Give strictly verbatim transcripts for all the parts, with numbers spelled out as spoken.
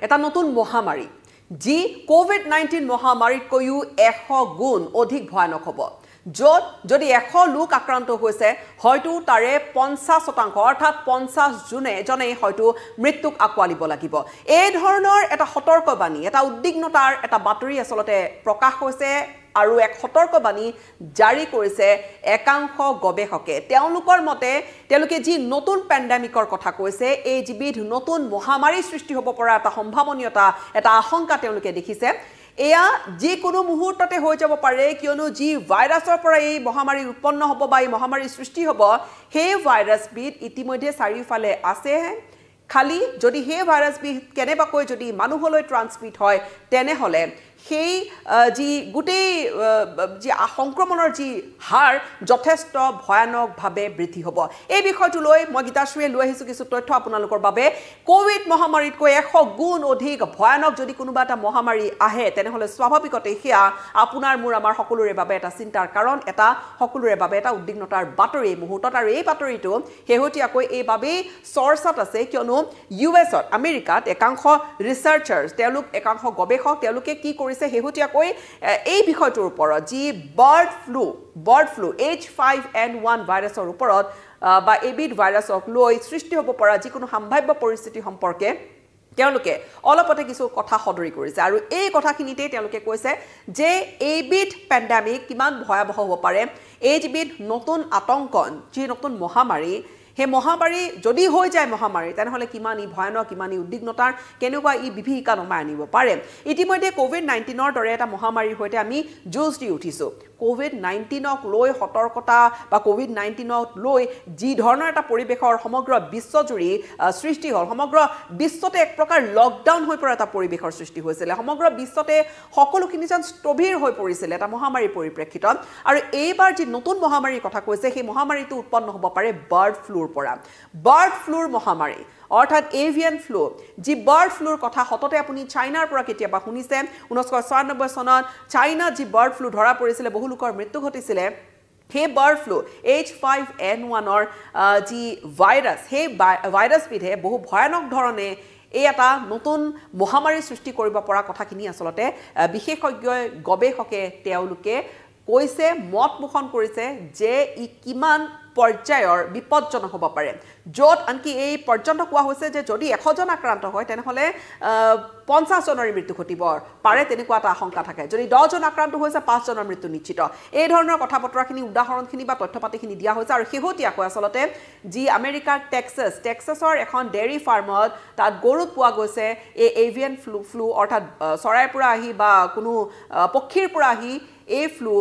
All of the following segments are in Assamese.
এটা নতুন মহামাৰী যি কোভিড নাইনটিন মহামাৰীতকৈও এশ গুণ অধিক ভয়ানক হ'ব য'ত যদি এশ লোক আক্ৰান্ত হৈছে হয়তো তাৰে পঞ্চাছ শতাংশ অৰ্থাৎ পঞ্চাছ জনে জনে হয়তো মৃত্যুক আকোৱালিব লাগিব এই ধৰণৰ এটা সতৰ্কবাণী এটা উদ্বিগ্নতাৰ এটা বাতৰি আসলতে প্ৰকাশ হৈছে আৰু এক সতৰ্কবাণী জাৰি কৰিছে একাংশ গৱেষকে তেওঁলোকৰ মতে তেওঁলোকে যি নতুন পেণ্ডেমিকৰ কথা কৈছে এই যিবিধ নতুন মহামাৰী সৃষ্টি হ'ব পৰা এটা সম্ভাৱনীয়তা এটা আশংকা তেওঁলোকে দেখিছে এয়া যি কোনো মুহূৰ্ততে হৈ যাব পাৰে কিয়নো যি ভাইৰাছৰ পৰা এই মহামাৰী উৎপন্ন হ'ব বা এই মহামাৰী সৃষ্টি হ'ব সেই ভাইৰাছবিধ ইতিমধ্যে চাৰিওফালে আছে খালি যদি সেই ভাইৰাছবিধ কেনেবাকৈ যদি মানুহলৈ ট্ৰান্সমিট হয় তেনেহ'লে সেই যি গোটেই যি সংক্ৰমণৰ যি হাৰ যথেষ্ট ভয়ানকভাৱে বৃদ্ধি হ'ব এই বিষয়টো লৈ মই গীতাশ্ৰীয়ে লৈ আহিছোঁ কিছু তথ্য আপোনালোকৰ বাবে কোভিড মহামাৰীতকৈ এশ গুণ অধিক ভয়ানক যদি কোনোবা এটা মহামাৰী আহে তেনেহ'লে স্বাভাৱিকতে সেয়া আপোনাৰ মোৰ আমাৰ সকলোৰে বাবে এটা চিন্তাৰ কাৰণ এটা সকলোৰে বাবে এটা উদ্বিগ্নতাৰ বাতৰি এই মুহূৰ্তত আৰু এই বাতৰিটো শেহতীয়াকৈ এইবাবেই চৰ্চাত আছে কিয়নো ইউ এছত আমেৰিকাত একাংশ ৰিচাৰ্চাৰ্ছ তেওঁলোক একাংশ গৱেষক তেওঁলোকে কি কৰি শেহতীয়াকৈ এই বিষয়টোৰ ওপৰত যি bird flu bird flu H five N one ভাইৰাছৰ ওপৰত বা এবিধ ভাইৰাছক লৈ সৃষ্টি হ'ব পৰা যিকোনো সম্ভাৱ্য পৰিস্থিতি সম্পৰ্কে তেওঁলোকে অলপতে কিছু কথা সদৰি কৰিছে আৰু এই কথাখিনিতে তেওঁলোকে কৈছে যে এইবিধ পেণ্ডেমিক কিমান ভয়াৱহ হ'ব পাৰে এই যিবিধ নতুন আতংকন যি নতুন মহামাৰী হে মহামাৰী যদি হৈ যায় মহামাৰী তেনেহ'লে কিমান ই ভয়ানক কিমান ই উদ্বিগ্নতাৰ কেনেকুৱা ই বিভীষিকা নমাই আনিব পাৰে ইতিমধ্যে কোভিড নাইনটিনৰ দৰে এটা মহামাৰীৰ সৈতে আমি যুঁজ দি উঠিছোঁ কোভিড নাইনটিনক লৈ সতৰ্কতা বা কোভিড নাইনটিনক লৈ যি ধৰণৰ এটা পৰিৱেশৰ সমগ্ৰ বিশ্বজুৰি সৃষ্টি হ'ল সমগ্ৰ বিশ্বতে এক প্ৰকাৰ লকডাউন হৈ পৰা এটা পৰিৱেশৰ সৃষ্টি হৈছিলে সমগ্ৰ বিশ্বতে সকলোখিনি যেন স্থবিৰ হৈ পৰিছিলে এটা মহামাৰীৰ পৰিপ্ৰেক্ষিতত আৰু এইবাৰ যি নতুন মহামাৰীৰ কথা কৈছে সেই মহামাৰীটো উৎপন্ন হ'ব পাৰে বাৰ্ড ফ্লুৰ পৰা বাৰ্ড ফ্লুৰ মহামাৰী অৰ্থাৎ এভিয়ান ফ্লু যি বাৰ্ড ফ্লুৰ কথা সততে আপুনি চাইনাৰ পৰা কেতিয়াবা শুনিছে ঊনৈছশ ছয়ানব্বৈ চনত চাইনাত যি বাৰ্ড ফ্লু ধৰা পৰিছিলে বহু লোকৰ মৃত্যু ঘটিছিলে সেই bird flu H five N ওৱানৰ যি ভাইৰাছ সেই ভাইৰাছবিধে বহু ভয়ানক ধৰণে এই এটা নতুন মহামাৰী সৃষ্টি কৰিব পৰা কথাখিনি আচলতে বিশেষজ্ঞই গৱেষকে তেওঁলোকে কৈছে মত পোষণ কৰিছে যে ই কিমান পৰ্যায়ৰ বিপদজনক হ'ব পাৰে য'ত আনকি এই পৰ্যন্ত কোৱা হৈছে যে যদি এশজন আক্ৰান্ত হয় তেনেহ'লে পঞ্চাছ জনৰ মৃত্যু ঘটিব পাৰে তেনেকুৱা এটা আশংকা থাকে যদি দহজন আক্ৰান্ত হৈছে পাঁচজনৰ মৃত্যু নিশ্চিত এই ধৰণৰ কথা বতৰাখিনি উদাহৰণখিনি বা তথ্যপাতিখিনি দিয়া হৈছে আৰু শেহতীয়াকৈ আচলতে যি আমেৰিকাৰ টেক্সাছ টেক্সাছৰ এখন ডেইৰী ফাৰ্মত তাত গৰুত পোৱা গৈছে এই এভিয়ান ফ্লু ফ্লু অৰ্থাৎ চৰাইৰ পৰা আহি বা কোনো পক্ষীৰ পৰা আহি এই ফ্লু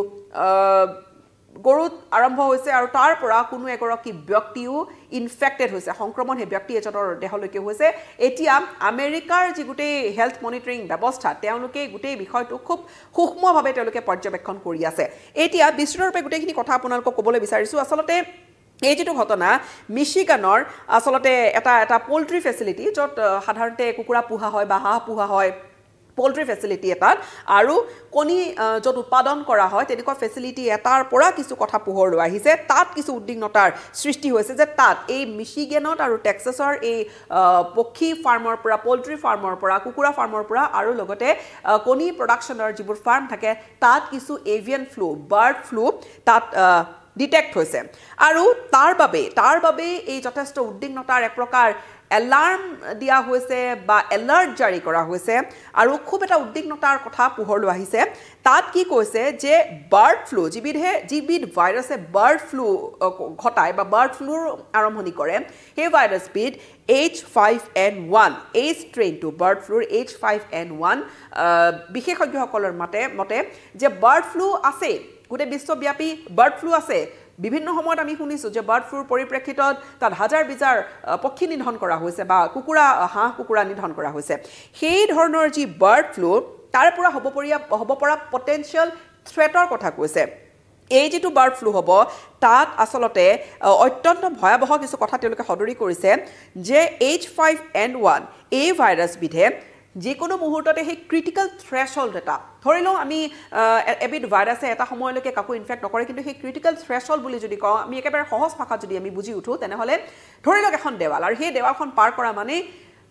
গৰুত আৰম্ভ হৈছে আৰু তাৰ পৰা কোনো এগৰাকী ব্যক্তিও ইনফেক্টেড হৈছে সংক্ৰমণ সেই ব্যক্তি এজনৰ দেহলৈকে হৈছে এতিয়া আমেৰিকাৰ যি গোটেই হেল্থ মনিটৰিং ব্যৱস্থা তেওঁলোকে গোটেই বিষয়টো খুব সূক্ষ্মভাৱে তেওঁলোকে পৰ্যবেক্ষণ কৰি আছে এতিয়া বিস্তৃতৰূপে গোটেইখিনি কথা আপোনালোকক ক'বলৈ বিচাৰিছোঁ আচলতে এই যেটো ঘটনা মিচিগানৰ আসলতে এটা এটা পোল্ট্ৰি ফেসিলিটি যত সাধাৰণতে কুকুৰা পোহা হয় বা হাঁহ পোহা হয় পোল্ট্ৰি ফেসিলিটি এটাত আৰু কণী যত উৎপাদন কৰা হয় তেনেকুৱা ফেসিলিটি এটাৰ পৰা কিছু কথা পোহৰলৈ আহিছে তাত কিছু উদ্বিগ্নতাৰ সৃষ্টি হৈছে যে তাত এই মিচিগানত আৰু টেক্সাছৰ এই পক্ষী ফাৰ্মৰ পৰা পোল্ট্ৰি ফাৰ্মৰ পৰা কুকুৰা ফাৰ্মৰ পৰা আৰু লগতে কণী প্ৰডাকচনৰ যিবোৰ ফাৰ্ম থাকে তাত কিছু এভিয়ান ফ্লু বাৰ্ড ফ্লু তাত ডিটেক্ট হৈছে আৰু তাৰ বাবে তাৰ বাবে এই যথেষ্ট উদ্বিগ্নতাৰ এক প্ৰকাৰ এলাৰ্ম দিয়া হৈছে বা এলাৰ্ট জাৰি কৰা হৈছে আৰু খুব এটা উদ্বিগ্নতাৰ কথা পোহৰলৈ আহিছে তাত কি কৈছে যে বাৰ্ড ফ্লু যিবিধে যিবিধ ভাইৰাছে বাৰ্ড ফ্লু ঘটায় বা বাৰ্ড ফ্লুৰ আৰম্ভণি কৰে সেই ভাইৰাছবিধ এইচ ফাইভ এন ওৱান এই ষ্ট্ৰেইনটো বাৰ্ড ফ্লুৰ এইচ ফাইভ এন ওৱান বিশেষজ্ঞসকলৰ মতে মতে যে বাৰ্ড ফ্লু আছে গোটেই বিশ্বব্যাপী বাৰ্ড ফ্লু আছে বিভিন্ন সময়ত আমি শুনিছো যে বাৰ্ড ফ্লুৰ পৰিপ্ৰেক্ষিতত তাত হাজাৰ বিজাৰ পক্ষী নিধন কৰা হৈছে বা কুকুৰা হাঁহ কুকুৰা নিধন কৰা হৈছে সেই ধৰণৰ যি বাৰ্ড ফ্লু তাৰ পৰা হ'ব পৰিয়া হ'ব পৰা পটেনশিয়াল থ্ৰেটৰ কথা কৈছে এই যেটো বাৰ্ড ফ্লু হ'ব তাত আসলতে অত্যন্ত ভয়াবহ কিছু কথা তেওঁলোকে সদৰি কৰিছে যে এইচ ফাইভ এন ওৱান এই ভাইৰাছ বিধে যিকোনো মুহূৰ্ততে সেই ক্ৰিটিকেল থ্ৰেশহোল্ড এটা ধৰি লওঁ আমি এবিধ ভাইৰাছে এটা সময়লৈকে কাকো ইনফেক্ট নকৰে কিন্তু সেই ক্ৰিটিকেল থ্ৰেশহোল্ড বুলি যদি কওঁ আমি একেবাৰে সহজ ভাষাত যদি আমি বুজি উঠো তেনেহ'লে ধৰি লওক এখন দেৱাল আৰু সেই দেৱালখন পাৰ কৰা মানে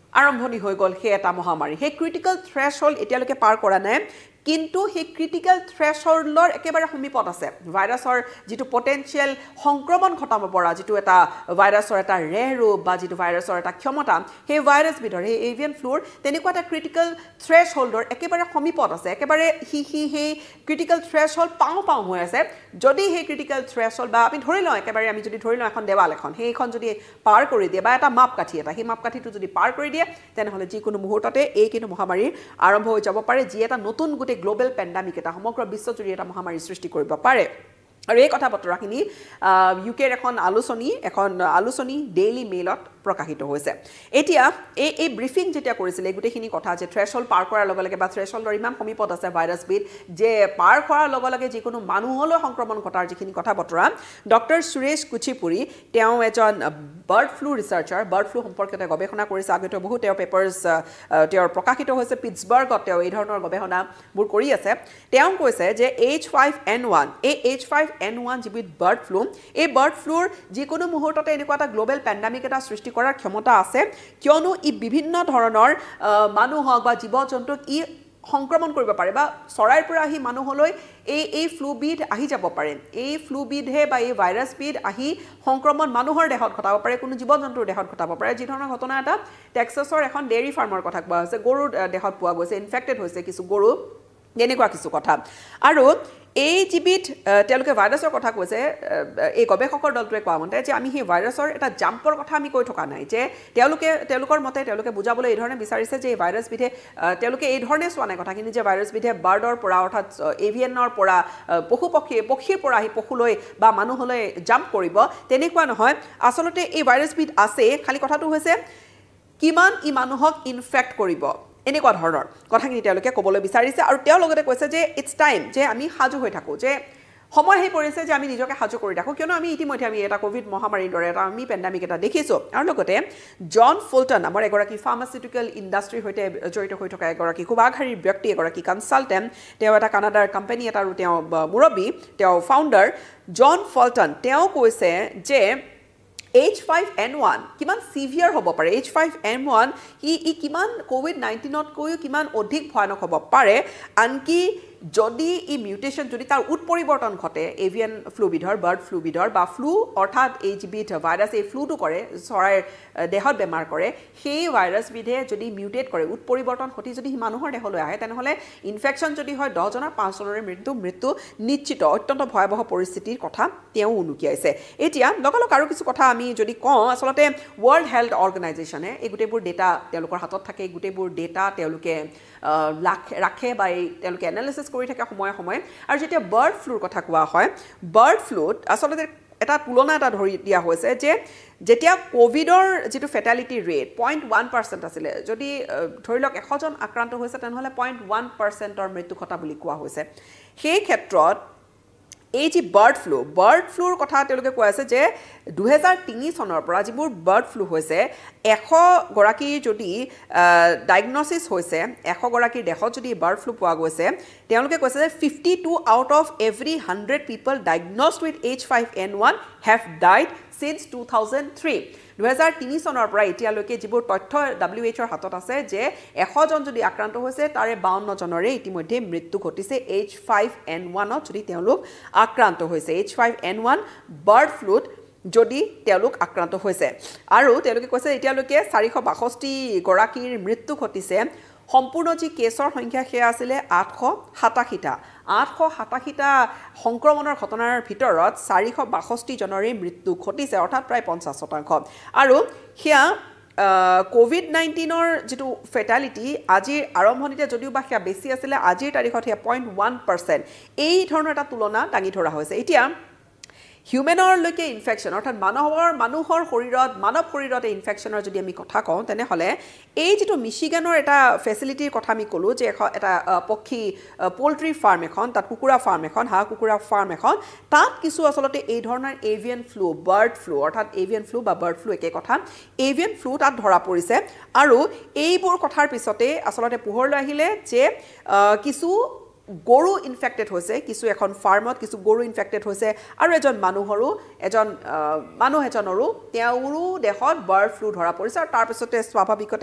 আৰম্ভণি হৈ গ'ল সেই এটা মহামাৰী সেই ক্ৰিটিকেল থ্ৰেছহোল্ড এতিয়ালৈকে পাৰ কৰা নাই কিন্তু সেই ক্ৰিটিকেল থ্ৰেছহোল্ডৰ একেবাৰে সমীপত আছে ভাইৰাছৰ যিটো পটেনশিয়েল সংক্ৰমণ ঘটাব পৰা যিটো এটা ভাইৰাছৰ এটা ৰেৰ ৰূপ বা যিটো ভাইৰাছৰ এটা ক্ষমতা সেই ভাইৰাছ বিধৰ সেই এভিয়ান ফ্লুৰ তেনেকুৱা এটা ক্ৰিটিকেল থ্ৰেছহোল্ডৰ একেবাৰে সমীপত আছে একেবাৰে হি হি সেই ক্ৰিটিকেল থ্ৰেছহোল্ড পাওঁ পাওঁ হৈ আছে যদি সেই ক্ৰিটিকেল থ্ৰেছহোল্ড বা আমি ধৰি লওঁ একেবাৰে আমি যদি ধৰি লওঁ এখন দেৱাল এখন সেইখন যদি পাৰ কৰি দিয়ে বা এটা মাপকাঠি এটা সেই মাপকাঠিটো যদি পাৰ কৰি দিয়ে তেনেহ'লে যিকোনো মুহূৰ্ততে এই কিন্তু মহামাৰী আৰম্ভ হৈ যাব পাৰে যি এটা নতুন গ্লোবাল পেণ্ডামিক এটা সমগ্ৰ বিশ্বজুৰি এটা মহামাৰী সৃষ্টি কৰিব পাৰে আৰু এই কথা বতৰাখিনি ইউকেৰ এখন আলোচনী এখন আলোচনী ডেইলি মেইলত প্ৰকাশিত হৈছে এতিয়া এই এই ব্ৰিফিং যেতিয়া কৰিছিল এই গোটেইখিনি কথা যে থ্ৰেছহোল্ড পাৰ কৰাৰ লগে লগে বা থ্ৰেছহোল্ডৰ ইমান সমীপত আছে ভাইৰাছবিধ যে পাৰ কৰাৰ লগে লগে যিকোনো মানুহলৈ সংক্ৰমণ ঘটাৰ যিখিনি কথা বতৰা ডক্টৰ সুৰেশ কুচিপুৰী তেওঁ এজন bird flu researcher bird flu সম্পৰ্কতে গৱেষণা কৰিছে আগতে বহু তেওঁ পেপাৰ্ছ তেওঁৰ প্ৰকাশিত হৈছে পিটছবাৰ্গত তেওঁ এই ধৰণৰ গৱেষণাবোৰ কৰি আছে তেওঁ কৈছে যে H five N one H five five N ওৱান যিবিধ বাৰ্ড ফ্লু এই বাৰ্ড ফ্লুৰ যিকোনো মুহূৰ্ততে এনেকুৱা এটা গ্লোবেল পেণ্ডামিক এটা সৃষ্টি কৰাৰ ক্ষমতা আছে কিয়নো ই বিভিন্ন ধৰণৰ মানুহক বা জীৱ জন্তুক ই সংক্ৰমণ কৰিব পাৰে বা চৰাইৰ পৰা আহি মানুহলৈ এই এই ফ্লুবিধ আহি যাব পাৰে এই ফ্লুবিধে বা এই ভাইৰাছবিধ আহি সংক্ৰমণ মানুহৰ দেহত ঘটাব পাৰে কোনো জীৱ জন্তুৰ দেহত ঘটাব পাৰে যি ধৰণৰ ঘটনা এটা টেক্সাছৰ এখন ডেইৰী ফাৰ্মৰ কথা কোৱা হৈছে গৰুৰ দেহত পোৱা গৈছে ইনফেক্টেড হৈছে কিছু গৰু এনেকুৱা কিছু কথা আৰু এই যিবিধ তেওঁলোকে ভাইৰাছৰ কথা কৈছে এই গৱেষকৰ দলটোৱে কোৱা মতে যে আমি সেই ভাইৰাছৰ এটা জাম্পৰ কথা আমি কৈ থকা নাই যে তেওঁলোকে তেওঁলোকৰ মতে তেওঁলোকে বুজাবলৈ এই ধৰণে বিচাৰিছে যে এই ভাইৰাছবিধে তেওঁলোকে এই ধৰণে চোৱা নাই কথাখিনি যে ভাইৰাছবিধে বাৰ্ডৰ পৰা অৰ্থাৎ এভিয়ানৰ পৰা পশু পক্ষী পক্ষীৰ পৰা আহি পশুলৈ বা মানুহলৈ জাম্প কৰিব তেনেকুৱা নহয় আচলতে এই ভাইৰাছবিধ আছে খালি কথাটো হৈছে কিমান ই মানুহক ইনফেক্ট কৰিব এনেকুৱা ধৰণৰ কথাখিনি তেওঁলোকে ক'বলৈ বিচাৰিছে আৰু তেওঁ লগতে কৈছে যে ইটছ টাইম যে আমি সাজু হৈ থাকোঁ যে সময় আহি পৰিছে যে আমি নিজকে সাজু কৰি ৰাখোঁ কিয়নো আমি ইতিমধ্যে আমি এটা কোভিড মহামাৰীৰ দৰে এটা আমি পেণ্ডামিক এটা দেখিছোঁ আৰু লগতে জন ফুলটন আমাৰ এগৰাকী ফাৰ্মাচিউটিকেল ইণ্ডাষ্ট্ৰীৰ সৈতে জড়িত হৈ থকা এগৰাকী খুব আগশাৰীৰ ব্যক্তি এগৰাকী কনচালটেণ্ট তেওঁ এটা কানাডাৰ কোম্পানী এটাৰো তেওঁ মুৰব্বী তেওঁ ফাউণ্ডাৰ জন ফুলটন তেওঁ কৈছে যে এইচ ফাইভ এন ওৱান কিমান সিভিয়াৰ হ'ব পাৰে এইচ ফাইভ এন ওৱান ই ই কিমান কোভিড নাইণ্টিনতকৈও কিমান অধিক ভয়ানক হ'ব পাৰে আনকি যদি ই মিউটেশ্যন যদি তাৰ উৎপৰিৱৰ্তন ঘটে এভিয়ান ফ্লুবিধৰ বাৰ্ড ফ্লুবিধৰ বা ফ্লু অৰ্থাৎ এই যিবিধ ভাইৰাছ এই ফ্লুটো কৰে চৰাইৰ দেহত বেমাৰ কৰে সেই ভাইৰাছবিধে যদি মিউটেট কৰে উৎপৰিৱৰ্তন ঘটি যদি মানুহৰ দেহলৈ আহে তেনেহ'লে ইনফেকশ্যন যদি হয় দহজনৰ পাঁচজনৰে মৃত্যু মৃত্যু নিশ্চিত অত্যন্ত ভয়াৱহ পৰিস্থিতিৰ কথা তেওঁ উনুকিয়াইছে এতিয়া লগালগ আৰু কিছু কথা আমি যদি কওঁ আচলতে ৱৰ্ল্ড হেল্থ অৰ্গেনাইজেশ্যনে এই গোটেইবোৰ ডেটা তেওঁলোকৰ হাতত থাকে এই গোটেইবোৰ ডেটা তেওঁলোকে ৰাখে বা এই তেওঁলোকে এনালিচিছ কৰি থাকে সময়ে সময়ে আৰু যেতিয়া বাৰ্ড ফ্লুৰ কথা কোৱা হয় বাৰ্ড ফ্লুত আচলতে এটা তুলনা এটা ধৰি দিয়া হৈছে যে যেতিয়া কোভিডৰ যিটো fatality rate point one percent আছিলে যদি ধৰি লওক এশজন আক্ৰান্ত হৈছে তেনেহ'লে পইণ্ট ওৱান পাৰ্চেণ্টৰ মৃত্যু ঘটা বুলি কোৱা হৈছে সেই ক্ষেত্ৰত এই যি বাৰ্ড ফ্লু বাৰ্ড ফ্লুৰ কথা তেওঁলোকে কৈ আছে যে দুহেজাৰ তিনি চনৰ পৰা যিবোৰ বাৰ্ড ফ্লু হৈছে এশগৰাকী যদি ডায়েগনচিছ হৈছে এশগৰাকীৰ দেশত যদি বাৰ্ড ফ্লু পোৱা গৈছে তেওঁলোকে কৈছে যে fifty two out of every hundred people diagnosed with H five N one have died since two thousand three দুহেজাৰ তিনি চনৰ পৰা এতিয়ালৈকে যিবোৰ তথ্য ডাব্লিউ এইচৰ হাতত আছে যে এশজন যদি আক্ৰান্ত হৈছে তাৰে বাৱন্নজনৰে ইতিমধ্যে মৃত্যু ঘটিছে এইচ ফাইভ এন ওৱানত যদি তেওঁলোক আক্ৰান্ত হৈছে H five N one bird ফ্লুত যদি তেওঁলোক আক্ৰান্ত হৈছে আৰু তেওঁলোকে কৈছে এতিয়ালৈকে চাৰিশ বাষষ্ঠিগৰাকীৰ মৃত্যু ঘটিছে সম্পূৰ্ণ যি কেছৰ সংখ্যা সেয়া আছিলে আঠশ সাতাশীটা আঠশ সাতাশীটা সংক্ৰমণৰ ঘটনাৰ ভিতৰত চাৰিশ বাষষ্ঠিজনৰে মৃত্যু ঘটিছে অৰ্থাৎ প্ৰায় পঞ্চাছ শতাংশ আৰু সেয়া কোভিড নাইণ্টিনৰ যিটো ফেটালিটি আজিৰ আৰম্ভণিতে যদিও বা সেয়া বেছি আছিলে আজিৰ তাৰিখত সেয়া পইণ্ট ওৱান পাৰ্চেণ্ট এই ধৰণৰ এটা তুলনা দাঙি ধৰা হৈছে এতিয়া হিউমেনৰলৈকে ইনফেকশ্যন অৰ্থাৎ মানুহৰ মানুহৰ শৰীৰত মানৱ শৰীৰত এই ইনফেকশ্যনৰ যদি আমি কথা কওঁ তেনেহ'লে এই যিটো মিচিগানৰ এটা ফেচিলিটিৰ কথা আমি ক'লোঁ যে এটা পক্ষী পল্ট্ৰি ফাৰ্ম এখন তাত কুকুৰা ফাৰ্ম এখন হাঁহ কুকুৰা ফাৰ্ম এখন তাত কিছু আচলতে এই ধৰণৰ এভিয়ান ফ্লু বাৰ্ড ফ্লু অৰ্থাৎ এভিয়ান ফ্লু বা বাৰ্ড ফ্লু একে কথা এভিয়ান ফ্লু তাত ধৰা পৰিছে আৰু এইবোৰ কথাৰ পিছতে আচলতে পোহৰলৈ আহিলে যে কিছু গৰু ইনফেক্টেড হৈছে কিছু এখন ফাৰ্মত কিছু গৰু ইনফেক্টেড হৈছে আৰু এজন মানুহৰো এজন মানুহ এজনৰো তেওঁৰো দেহত বাৰ্ড ফ্লু ধৰা পৰিছে আৰু তাৰপিছতে স্বাভাৱিকতে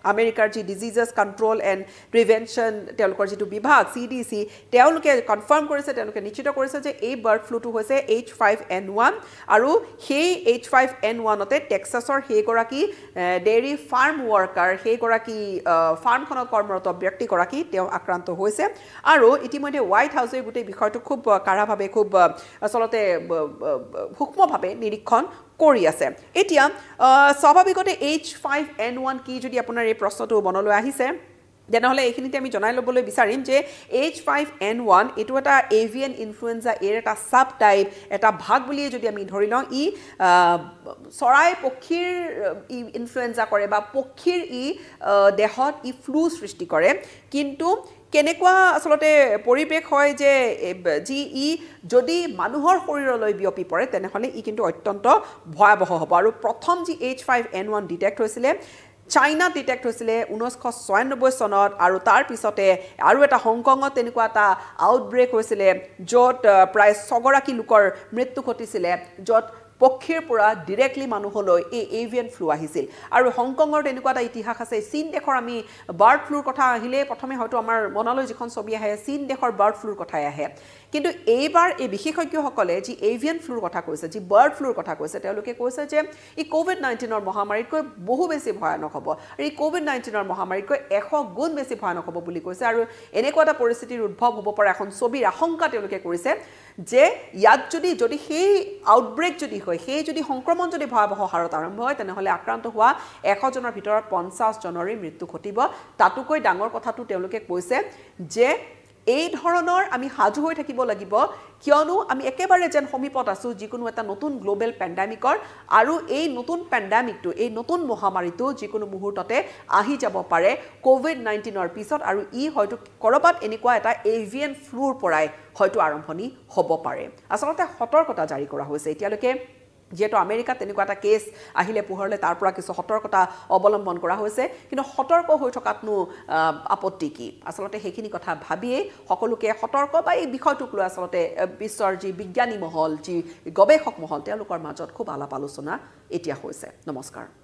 আমেৰিকাৰ যি ডিজিজেছ কণ্ট্ৰল এণ্ড প্ৰিভেনশ্যন তেওঁলোকৰ যিটো বিভাগ চি ডি চি তেওঁলোকে কনফাৰ্ম কৰিছে তেওঁলোকে নিশ্চিত কৰিছে যে এই বাৰ্ড ফ্লুটো হৈছে এইচ ফাইভ এন ওৱান আৰু সেই এইচ ফাইভ এন ওৱানতে টেক্সাছৰ সেইগৰাকী ডেইৰী ফাৰ্ম ৱৰ্কাৰ সেইগৰাকী ফাৰ্মখনত কৰ্মৰত ব্যক্তিগৰাকী তেওঁ আক্ৰান্ত হৈছে আৰু ইতিমধ্যে হোৱাইট হাউচে গোটেই বিষয়টো খুব কাঢ়াভাৱে খুব আচলতে সূক্ষ্মভাৱে নিৰীক্ষণ কৰি আছে এতিয়া স্বাভাৱিকতে এইচ ফাইভ এন ওৱান কি যদি আপোনাৰ এই প্ৰশ্নটো মনলৈ আহিছে তেনেহ'লে এইখিনিতে আমি জনাই ল'বলৈ বিচাৰিম যে এইচ ফাইভ এন ওৱান এইটো এটা এভিয়ান ইনফ্লুৱেঞ্জা এৰ এটা ছাব টাইপ এটা ভাগ বুলিয়ে যদি আমি ধৰি লওঁ ই চৰাই পক্ষীৰ ই ইনফ্লুৱেঞ্জা কৰে বা পক্ষীৰ ই দেহত ই ফ্লু সৃষ্টি কৰে কিন্তু কেনেকুৱা আচলতে পৰিৱেশ হয় যে যি ই যদি মানুহৰ শৰীৰলৈ বিয়পি পৰে তেনেহ'লে ই কিন্তু অত্যন্ত ভয়াৱহ হ'ব আৰু প্ৰথম যি H five N one detect হৈছিলে চাইনা ডিটেক্ট হৈছিলে ঊনৈছশ ছয়ানব্বৈ চনত আৰু তাৰ পিছতে আৰু এটা হংকঙত তেনেকুৱা এটা আউটব্ৰেক হৈছিলে য'ত প্ৰায় ছগৰাকী লোকৰ মৃত্যু ঘটিছিলে য'ত পক্ষীৰ পৰা ডিৰেক্টলি মানুহলৈ এই এভিয়ান ফ্লু আহিছিল আৰু হংকঙৰ তেনেকুৱা এটা ইতিহাস আছে চীন দেশৰ আমি বাৰ্ড ফ্লুৰ কথা আহিলে প্ৰথমে হয়তো আমাৰ মনলৈ যিখন ছবি আহে চীন দেশৰ বাৰ্ড ফ্লুৰ কথাই আহে কিন্তু এইবাৰ এই বিশেষজ্ঞসকলে যি এভিয়ান ফ্লুৰ কথা কৈছে যি বাৰ্ড ফ্লুৰ কথা কৈছে তেওঁলোকে কৈছে যে ই কোভিড নাইণ্টিনৰ মহামাৰীতকৈ বহু বেছি ভয়ানক হ'ব আৰু এই কোভিড নাইণ্টিনৰ মহামাৰীতকৈ এশ গুণ বেছি ভয়ানক হ'ব বুলি কৈছে আৰু এনেকুৱা এটা পৰিস্থিতিৰ উদ্ভৱ হ'ব পৰা এখন ছবিৰ আশংকা তেওঁলোকে কৰিছে যে ইয়াত যদি যদি সেই আউটব্ৰেক যদি হয় সেই যদি সংক্ৰমণ যদি ভয়াৱহ হাৰত আৰম্ভ হয় তেনেহ'লে আক্ৰান্ত হোৱা এশ জনৰ ভিতৰত পঞ্চাছ জনৰে মৃত্যু ঘটিব তাতোকৈ ডাঙৰ কথাটো তেওঁলোকে কৈছে যে এই ধৰণৰ আমি সাজু হৈ থাকিব লাগিব কিয়নো আমি একেবাৰে যেন সমীপত আছোঁ যিকোনো এটা নতুন গ্লোবেল পেণ্ডামিকৰ আৰু এই নতুন পেণ্ডামিকটো এই নতুন মহামাৰীটো যিকোনো মুহূৰ্ততে আহি যাব পাৰে কোভিড নাইণ্টিনৰ পিছত আৰু ই হয়তো ক'ৰবাত এনেকুৱা এটা এভিয়ান ফ্লুৰ পৰাই হয়তো আৰম্ভণি হ'ব পাৰে আচলতে সতৰ্কতা জাৰি কৰা হৈছে এতিয়ালৈকে যেটো আমেৰিকাত তেনেকুৱা এটা কেছ আহিলে পোহৰলে তাৰ পৰা কিছু সতৰ্কতা অৱলম্বন কৰা হৈছে কিন্তু সতৰ্ক হৈ থকাতনো আপত্তি কি আচলতে সেইখিনি কথা ভাবিয়ে সকলোকে সতৰ্ক বা এই বিষয়টোক লৈ আচলতে বিশ্বৰ যি বিজ্ঞানী মহল যি গৱেষক মহল তেওঁলোকৰ মাজত খুব আলাপ আলোচনা এতিয়া হৈছে নমস্কাৰ